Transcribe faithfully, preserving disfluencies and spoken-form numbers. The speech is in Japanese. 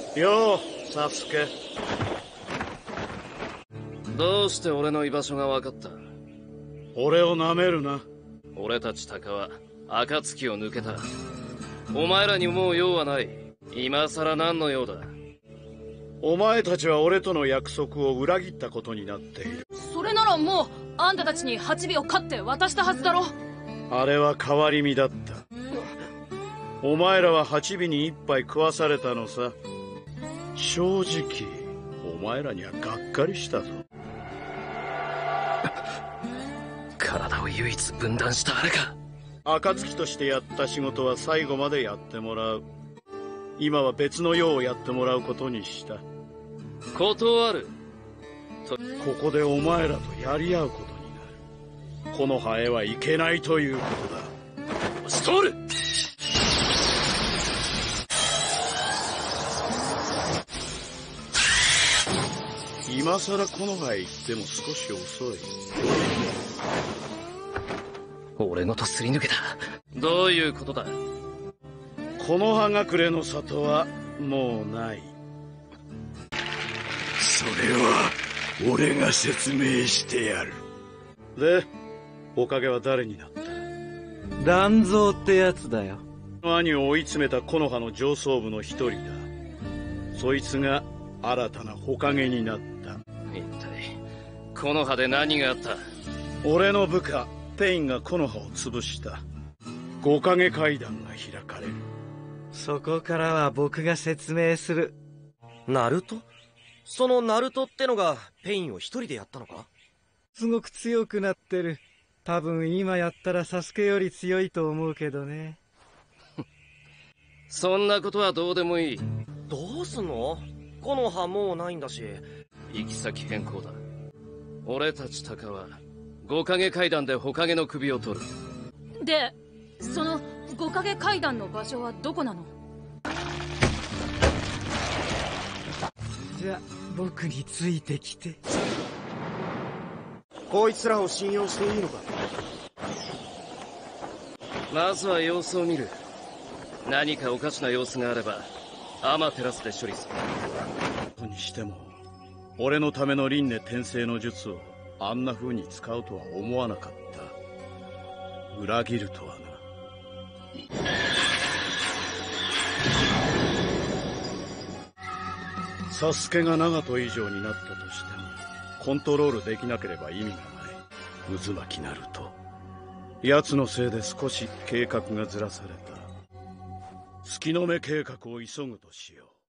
よう、サスケ。 どうして俺の居場所が分かった？ 俺を舐めるな。 俺たち鷹は暁を抜けた。お前らにもう用はない。今さら何の用だ？ お前たちは俺との約束を裏切ったことになっている。 それならもうあんたたちに八尾を飼って渡したはずだろ。 あれは変わり身だった。お前らは八尾に一杯食わされたのさ。正直お前らにはがっかりしたぞ。 体を唯一分断したあれか。 暁としてやった仕事は最後までやってもらう。今は別の用をやってもらうことにした。 断ると。ここでお前らとやり合うことになる。このハエはいけないということだ。 ストール。 今さらこの葉へ行っても少し遅い。 俺ごとすり抜けた。どういうことだ？ この葉隠れの里はもうない。 それは俺が説明してやる。 で、おかげは誰になった？ 団蔵ってやつだよ。 兄を追い詰めた木の葉の上層部の一人だ。そいつが新たな火影になった。 一体木の葉で何があった？ 俺の部下ペインが木の葉を潰した。五影階段が開かれる。 そこからは僕が説明する。 ナルト？そのナルトってのがペインを一人でやったのか？ すごく強くなってる。多分今やったらサスケより強いと思うけどね。 そんなことはどうでもいい。 どうすんの？木の葉もうないんだし。 行き先変更だ。俺たち鷹は五影階段で火影の首を取る。 で、その五影階段の場所はどこなの？ じゃあ僕についてきて。 こいつらを信用していいのか？ まずは様子を見る。何かおかしな様子があればアマテラスで処理する。 にしても俺のための輪廻転生の術をあんな風に使うとは思わなかった。裏切るとはな。サスケが長門以上になったとしてもコントロールできなければ意味がない。渦巻きなると奴のせいで少し計画がずらされた。月の目計画を急ぐとしよう。